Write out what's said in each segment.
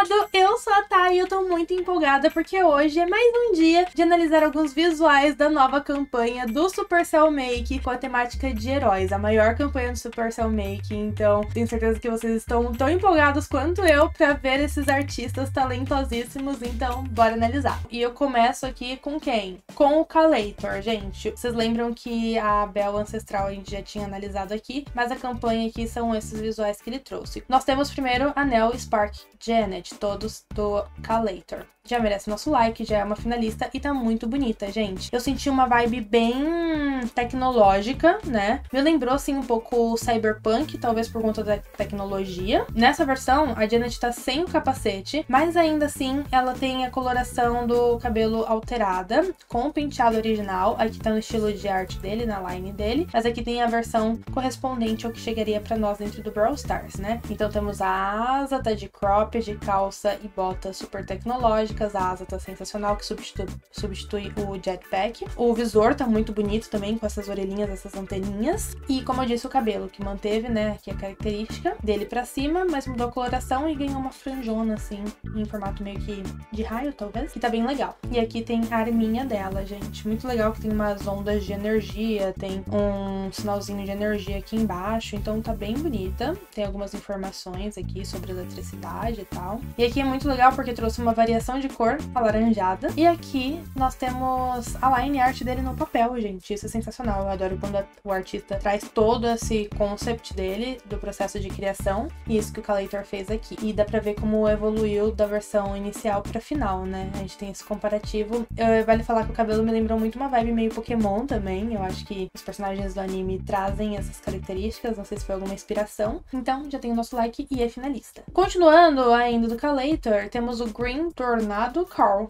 amado! Eu sou a Thay e eu tô muito empolgada porque hoje é mais um dia de analisar alguns visuais da nova campanha do Supercell Make com a temática de heróis, a maior campanha do Supercell Make. Então, tenho certeza que vocês estão tão empolgados quanto eu pra ver esses artistas talentosíssimos, então bora analisar. E eu começo aqui com quem? Com o Calator, gente. Vocês lembram que a Belle Ancestral a gente já tinha analisado aqui, mas a campanha aqui são esses visuais que ele trouxe. Nós temos primeiro a Nell, Spark, Janet, todos do Calator. Já merece nosso like, já é uma finalista e tá muito bonita, gente. Eu senti uma vibe bem tecnológica, né? Me lembrou, assim, um pouco Cyberpunk, talvez por conta da tecnologia. Nessa versão, a Janet tá sem o capacete, mas ainda assim, ela tem a coloração do cabelo alterada, com o penteado original. Aqui tá no estilo de arte dele, na line dele. Mas aqui tem a versão correspondente ao que chegaria pra nós dentro do Brawl Stars, né? Então temos a asa, tá de crop, de calça e bota super tecnológica. A asa tá sensacional, que substitui o jetpack. O visor tá muito bonito também, com essas orelhinhas, essas anteninhas. E, como eu disse, o cabelo, que manteve, né, aqui a característica dele pra cima, mas mudou a coloração e ganhou uma franjona, assim, em formato meio que de raio, talvez, que tá bem legal. E aqui tem a arminha dela, gente. Muito legal, que tem umas ondas de energia, tem um sinalzinho de energia aqui embaixo, então tá bem bonita. Tem algumas informações aqui sobre eletricidade e tal. E aqui é muito legal porque trouxe uma variação de cor alaranjada. E aqui nós temos a line art dele no papel, gente. Isso é sensacional. Eu adoro quando o artista traz todo esse concept dele, do processo de criação. E isso que o Calator fez aqui. E dá pra ver como evoluiu da versão inicial pra final, né? A gente tem esse comparativo. Vale falar que o cabelo me lembrou muito uma vibe meio Pokémon também. Eu acho que os personagens do anime trazem essas características. Não sei se foi alguma inspiração. Então, já tem o nosso like e é finalista. Continuando ainda do Calator, temos o Green Tornado Carl.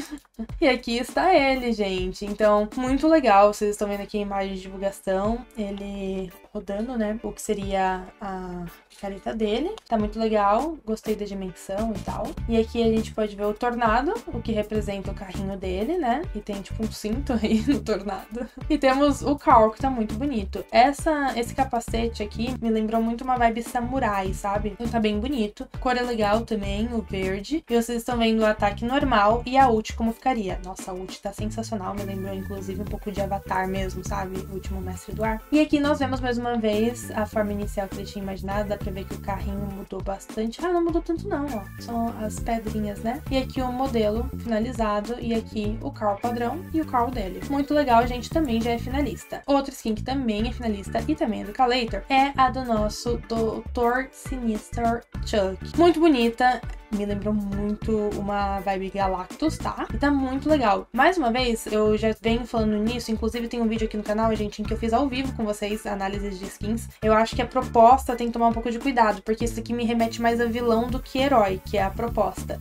E aqui está ele, gente. Então, muito legal. Vocês estão vendo aqui a imagem de divulgação. Ele rodando, né? O que seria a careta dele. Tá muito legal. Gostei da dimensão e tal. E aqui a gente pode ver o Tornado, o que representa o carrinho dele, né? E tem tipo um cinto aí no Tornado. E temos o Carl, que tá muito bonito. Esse capacete aqui me lembrou muito uma vibe samurai, sabe? Então tá bem bonito. A cor é legal também, o verde. E vocês estão vendo o ataque normal e a ult como ficaria. Nossa, a ult tá sensacional. Me lembrou inclusive um pouco de Avatar mesmo, sabe? O último mestre do ar. E aqui nós vemos mais uma vez a forma inicial que ele tinha imaginado. Dá pra ver que o carrinho mudou bastante. Ah, não mudou tanto não, ó. São as pedrinhas, né? E aqui o modelo finalizado. E aqui o Carl padrão e o Carl dele. Muito legal, gente. Também já é finalista. Outra skin que também é finalista e também é do Calator é a do nosso Dr. Sinister Chuck. Muito bonita. Me lembrou muito uma vibe Galactus, tá? E tá muito legal. Mais uma vez, eu já venho falando nisso, inclusive tem um vídeo aqui no canal, gente, em que eu fiz ao vivo com vocês análises de skins. Eu acho que a proposta tem que tomar um pouco de cuidado, porque isso aqui me remete mais a vilão do que herói, que é a proposta.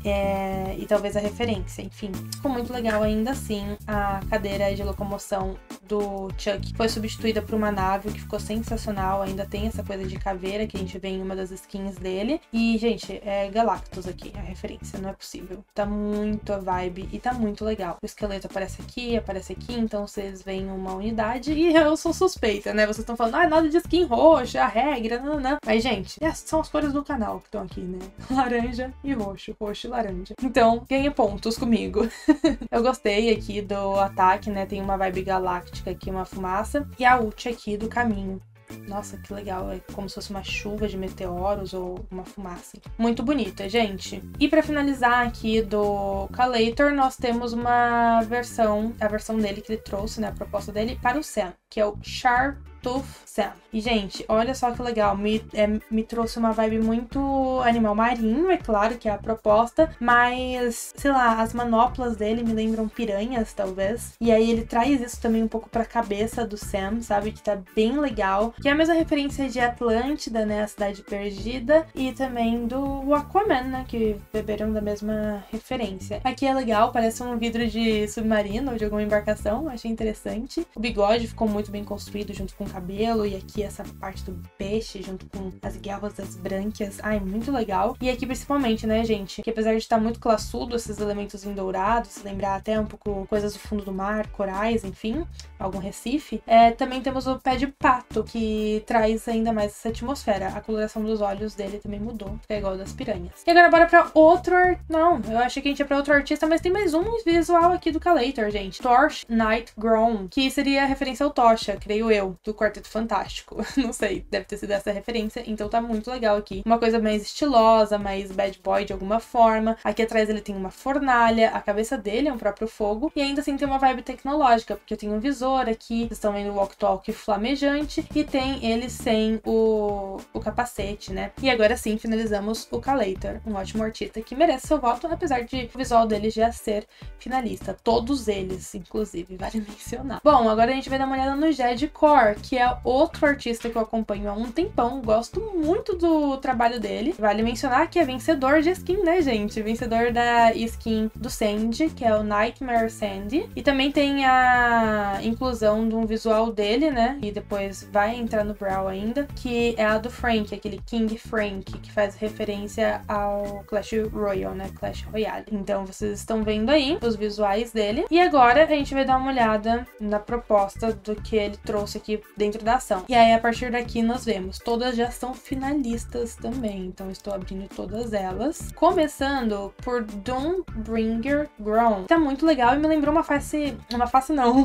E talvez a referência, enfim. Ficou muito legal ainda assim. A cadeira de locomoção do Chuck foi substituída por uma nave, o que ficou sensacional. Ainda tem essa coisa de caveira que a gente vê em uma das skins dele. E, gente, é Galactus aqui. A referência, não é possível. Tá muito a vibe e tá muito legal. O esqueleto aparece aqui, então vocês veem uma unidade e eu sou suspeita, né? Vocês estão falando, ah, nada de skin roxa, a regra, não. Mas, gente, são as cores do canal que estão aqui, né? Laranja e roxo, roxo e laranja. Então, ganha pontos comigo. Eu gostei aqui do ataque, né? Tem uma vibe galáctica aqui, uma fumaça. E a ult aqui do caminho. Nossa, que legal, é como se fosse uma chuva de meteoros ou uma fumaça. Muito bonita, gente. E pra finalizar aqui do Calator, nós temos uma versão, a versão dele que ele trouxe, né, a proposta dele para o Sam, que é o Sharptooth Sam. E, gente, olha só que legal, me trouxe uma vibe muito animal marinho, é claro que é a proposta, mas, sei lá, as manoplas dele me lembram piranhas, talvez. E aí ele traz isso também um pouco pra cabeça do Sam, sabe, que tá bem legal. Que é a mesma referência de Atlântida, né, a cidade perdida, e também do Aquaman, né, que beberam da mesma referência. Aqui é legal, parece um vidro de submarino ou de alguma embarcação, achei interessante. O bigode ficou muito bem construído junto com o cabelo, e aqui essa parte do peixe junto com as guelras das brânquias. Ai, muito legal. E aqui principalmente, né, gente, que apesar de estar muito classudo, esses elementos em dourado, se lembrar até um pouco coisas do fundo do mar, corais, enfim, algum recife, também temos o pé de pato, que traz ainda mais essa atmosfera. A coloração dos olhos dele também mudou, que é igual das piranhas. E agora bora pra outro... Não, eu achei que a gente ia pra outro artista, mas tem mais um visual aqui do Calator, gente. Torch Night Grown, que seria a referência ao Tocha, creio eu, do Quarteto Fantástico. Não sei, deve ter sido essa referência, então tá muito legal aqui. Uma coisa mais estilosa, mais bad boy de alguma forma. Aqui atrás ele tem uma fornalha, a cabeça dele é um próprio fogo, e ainda assim tem uma vibe tecnológica, porque tem um visor aqui, vocês estão vendo o walk-talk flamejante, e tem ele sem o capacete, né? E agora sim, finalizamos o Calator, um ótimo artista que merece seu voto, apesar de o visual dele já ser finalista. Todos eles, inclusive, vale mencionar. Bom, agora a gente vai dar uma olhada no Jedcore, que é outro artista que eu acompanho há um tempão, gosto muito do trabalho dele. Vale mencionar que é vencedor de skin, né, gente? Vencedor da skin do Sandy, que é o Nightmare Sandy. E também tem a inclusão de um visual dele, né? E depois vai entrar no Brawl ainda, que é a do Frank, aquele King Frank, que faz referência ao Clash Royale, né? Clash Royale. Então vocês estão vendo aí os visuais dele. E agora a gente vai dar uma olhada na proposta do que ele trouxe aqui dentro da ação. E aí a partir daqui nós vemos, todas já são finalistas também. Então eu estou abrindo todas elas. Começando por Doombringer Grown. Tá muito legal e me lembrou uma face não,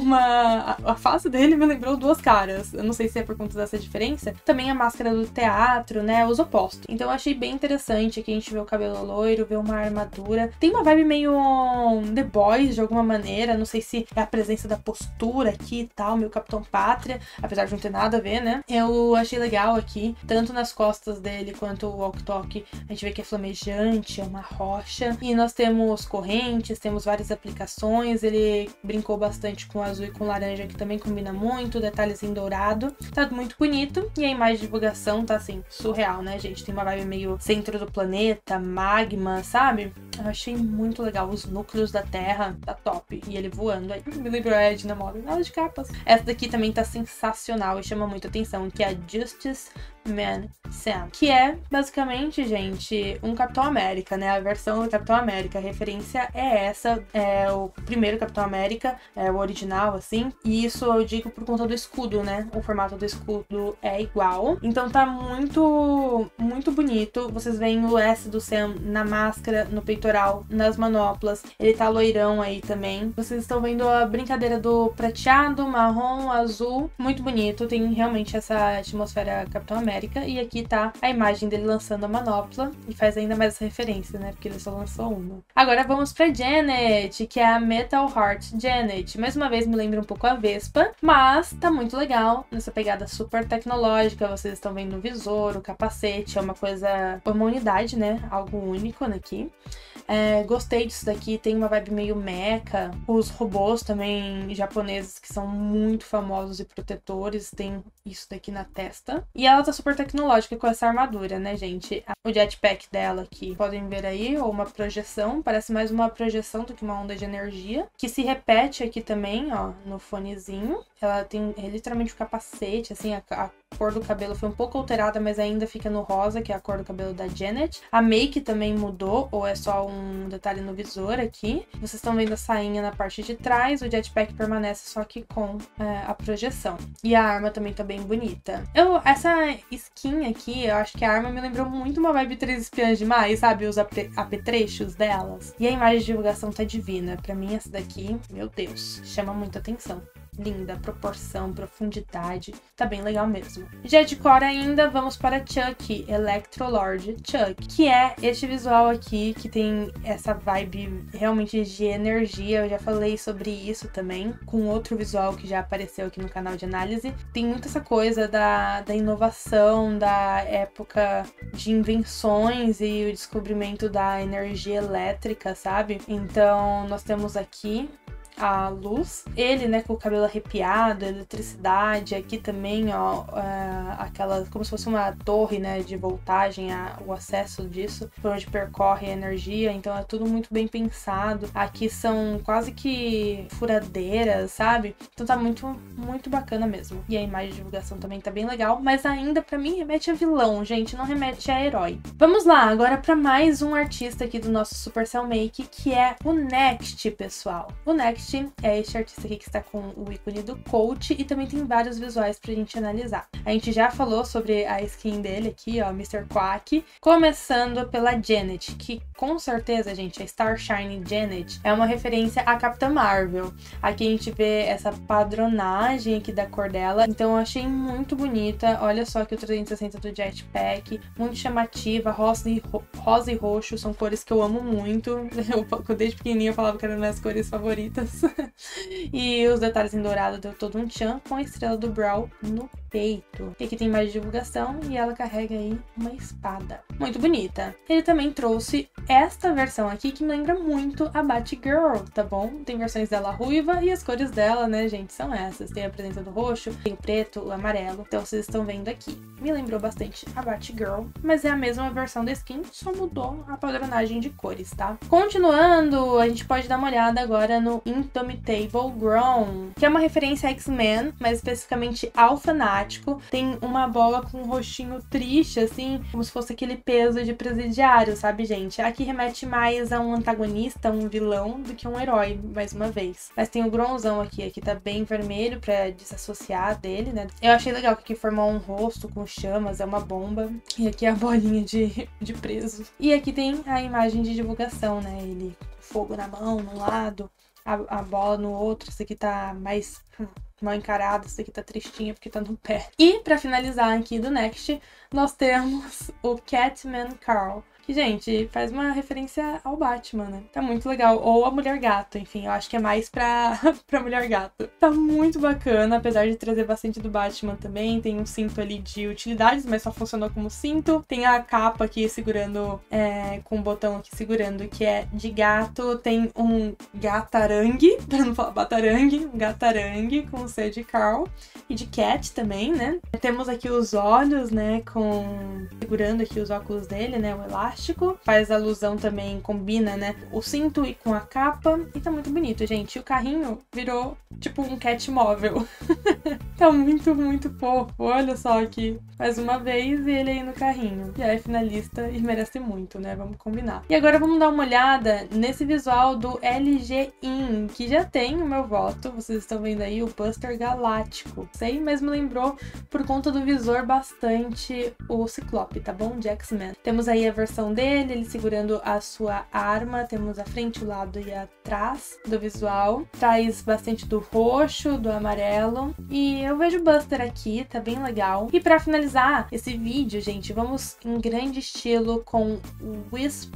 a face dele me lembrou duas caras. Eu não sei se é por conta dessa diferença. Também a máscara do teatro, né? Os opostos. Então eu achei bem interessante. Aqui a gente vê o cabelo loiro, vê uma armadura. Tem uma vibe meio The Boys, de alguma maneira. Não sei se é a presença da postura aqui e tal, meu Capitão Pátria. Apesar de não ter nada a ver, né? Eu achei legal aqui, tanto nas costas dele quanto o walk-talk. A gente vê que é flamejante, é uma rocha. E nós temos correntes, temos várias aplicações. Ele brincou bastante com azul e com laranja, que também combina muito. Detalhes em dourado. Tá muito bonito. E a imagem de divulgação tá, assim, surreal, né, gente? Tem uma vibe meio centro do planeta, magma, sabe? Eu achei muito legal. Os núcleos da Terra, tá top. E ele voando aí. Me lembrou a Ed na moda. Nada de capas. Essa daqui também tá sensacional e chama muita atenção, que é a Justice Man Sam. Que é, basicamente, gente, um Capitão América, né? A versão do Capitão América. A referência é essa. É o primeiro Capitão América. É o original, assim. E isso eu digo por conta do escudo, né? O formato do escudo é igual. Então tá muito, muito bonito. Vocês veem o S do Sam na máscara, no peitoral, nas manoplas. Ele tá loirão aí também. Vocês estão vendo a brincadeira do prateado, marrom, azul. Muito bonito. Tem realmente essa atmosfera Capitão América. E aqui tá a imagem dele lançando a manopla. E faz ainda mais essa referência, né? Porque ele só lançou uma. Agora vamos pra Janet, que é a Metal Heart Janet. Mais uma vez me lembra um pouco a Vespa. Mas tá muito legal. Nessa pegada super tecnológica. Vocês estão vendo o visor, o capacete. É uma coisa... uma unidade, né? Algo único aqui. Gostei disso daqui, tem uma vibe meio mecha. Os robôs também japoneses que são muito famosos e protetores, tem isso daqui na testa. E ela tá super tecnológica com essa armadura, né, gente? O jetpack dela aqui, podem ver aí, ou uma projeção, parece mais uma projeção do que uma onda de energia, que se repete aqui também, ó, no fonezinho. Ela tem literalmente o capacete, assim, a cor do cabelo foi um pouco alterada, mas ainda fica no rosa, que é a cor do cabelo da Janet. A make também mudou, ou é só um detalhe no visor aqui. Vocês estão vendo a sainha na parte de trás, o jetpack permanece só que com a projeção. E a arma também tá bem bonita. Essa skin aqui, eu acho que a arma me lembrou muito uma vibe 3 espiãs demais, sabe? Os apetrechos delas. E a imagem de divulgação tá divina. Pra mim, essa daqui, meu Deus, chama muita atenção. Linda, proporção, profundidade, tá bem legal mesmo. Jedcore ainda, vamos para Chuck, Electrolord Chuck, que é este visual aqui, que tem essa vibe realmente de energia. Eu já falei sobre isso também, com outro visual que já apareceu aqui no canal de análise. Tem muito essa coisa da inovação, da época de invenções e o descobrimento da energia elétrica, sabe? Então, nós temos aqui a luz. Ele, né, com o cabelo arrepiado, eletricidade. Aqui também, ó, aquela, como se fosse uma torre, né, de voltagem, o acesso disso, por onde percorre a energia. Então é tudo muito bem pensado. Aqui são quase que furadeiras, sabe? Então tá muito, muito bacana mesmo. E a imagem de divulgação também tá bem legal, mas ainda pra mim remete a vilão, gente, não remete a herói. Vamos lá, agora pra mais um artista aqui do nosso Supercell Make, que é o Next, pessoal. O Next é este artista aqui que está com o ícone do coach e também tem vários visuais pra gente analisar. A gente já falou sobre a skin dele aqui, ó, Mr. Quack, começando pela Janet, que com certeza, gente, a Starshine Janet é uma referência à Capitã Marvel. Aqui a gente vê essa padronagem aqui da cor dela, então eu achei muito bonita. Olha só que o 360 do Jetpack, muito chamativa, rosa e roxo, são cores que eu amo muito. Eu desde pequenininha eu falava que eram minhas cores favoritas. E os detalhes em dourado deu todo um tchan com a estrela do Brawl no peito. E aqui tem mais divulgação e ela carrega aí uma espada. Muito bonita. Ele também trouxe esta versão aqui que me lembra muito a Batgirl, tá bom? Tem versões dela ruiva e as cores dela, né, gente, são essas. Tem a presença do roxo, tem o preto, o amarelo. Então vocês estão vendo aqui. Me lembrou bastante a Batgirl, mas é a mesma versão da skin, só mudou a padronagem de cores, tá? Continuando, a gente pode dar uma olhada agora no Indomitable Grown, que é uma referência a X-Men, mais especificamente ao fanático. Tem uma bola com um rostinho triste, assim, como se fosse aquele peso de presidiário, sabe, gente? Aqui remete mais a um antagonista, um vilão, do que um herói, mais uma vez. Mas tem o Grownzão aqui tá bem vermelho pra desassociar dele, né? Eu achei legal que aqui formou um rosto com chamas, é uma bomba. E aqui é a bolinha de preso. E aqui tem a imagem de divulgação, né? Ele com fogo na mão, num lado, a bola no outro. Esse aqui tá mais mal encarado, esse aqui tá tristinha porque tá no pé. E pra finalizar aqui do Next, nós temos o Catman Carl, que, gente, faz uma referência ao Batman, né? Tá muito legal. Ou a Mulher Gato, enfim, eu acho que é mais pra Mulher Gato. Tá muito bacana, apesar de trazer bastante do Batman também. Tem um cinto ali de utilidades, mas só funcionou como cinto. Tem a capa aqui segurando, com o botão aqui segurando, que é de gato. Tem um gatarangue, pra não falar batarangue, um gatarangue com o C de Carl. E de Cat também, né? Temos aqui os olhos, né, segurando aqui os óculos dele, né, o elástico. Faz alusão também, combina, né, o cinto e com a capa. E tá muito bonito, gente. E o carrinho virou tipo um cat móvel. Tá muito, muito fofo. Olha só aqui. Mais uma vez e ele aí no carrinho. Já é finalista e merece muito, né? Vamos combinar. E agora vamos dar uma olhada nesse visual do LG In, que já tem o meu voto. Vocês estão vendo aí o Buster Galáctico. Sei, mas me lembrou por conta do visor bastante o Ciclope, tá bom? De X-Men. Temos aí a versão dele, ele segurando a sua arma. Temos a frente, o lado e atrás do visual. Traz bastante do roxo, do amarelo. E eu vejo o Buster aqui, tá bem legal. E pra finalizar esse vídeo, gente, vamos em grande estilo com o Wisp.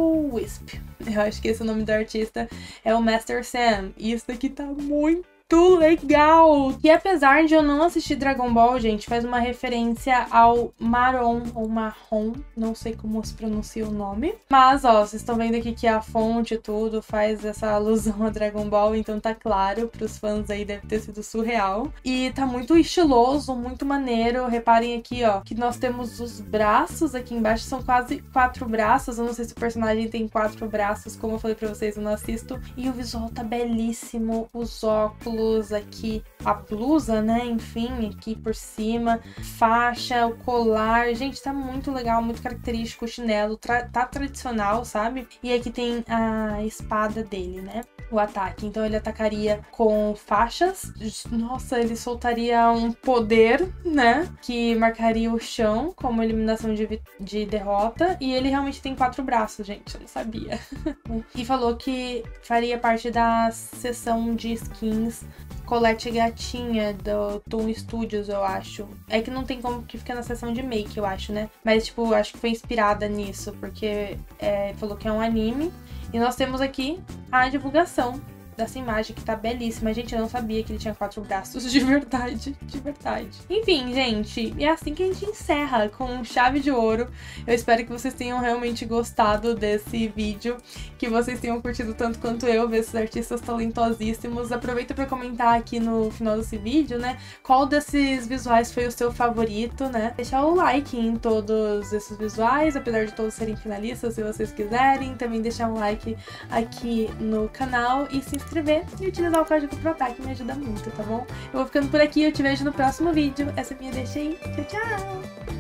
Eu acho que esse é o nome do artista, é o Master Sam. E isso daqui tá muito legal! E apesar de eu não assistir Dragon Ball, gente, faz uma referência ao Maron, ou Marrom, não sei como se pronuncia o nome. Mas, ó, vocês estão vendo aqui que a fonte e tudo faz essa alusão a Dragon Ball, então tá claro, pros fãs aí deve ter sido surreal. E tá muito estiloso, muito maneiro. Reparem aqui, ó, que nós temos os braços aqui embaixo, são quase 4 braços. Eu não sei se o personagem tem 4 braços, como eu falei pra vocês, eu não assisto. E o visual tá belíssimo, os óculos aqui, a blusa, né, enfim, aqui por cima, faixa, o colar, gente, tá muito legal, muito característico, o chinelo, tá tradicional, sabe? E aqui tem a espada dele, né, o ataque, então ele atacaria com faixas, nossa, ele soltaria um poder, né, que marcaria o chão como eliminação de derrota, e ele realmente tem 4 braços, gente, eu não sabia. E falou que faria parte da seção de skins Colette Gatinha do Toon Studios, eu acho. É que não tem como que fica na seção de make, eu acho, né? Mas, tipo, acho que foi inspirada nisso, porque falou que é um anime. E nós temos aqui a divulgação dessa imagem que tá belíssima. Gente, eu não sabia que ele tinha 4 braços, de verdade, de verdade. Enfim, gente, é assim que a gente encerra com chave de ouro. Eu espero que vocês tenham realmente gostado desse vídeo, que vocês tenham curtido tanto quanto eu ver esses artistas talentosíssimos. Aproveita pra comentar aqui no final desse vídeo, né, qual desses visuais foi o seu favorito, né? Deixar o like em todos esses visuais, apesar de todos serem finalistas, se vocês quiserem. Também deixar um like aqui no canal e se inscrever e utilizar o código PROTAC, que me ajuda muito, tá bom? Eu vou ficando por aqui, eu te vejo no próximo vídeo. Essa é a minha deixa aí. Tchau, tchau!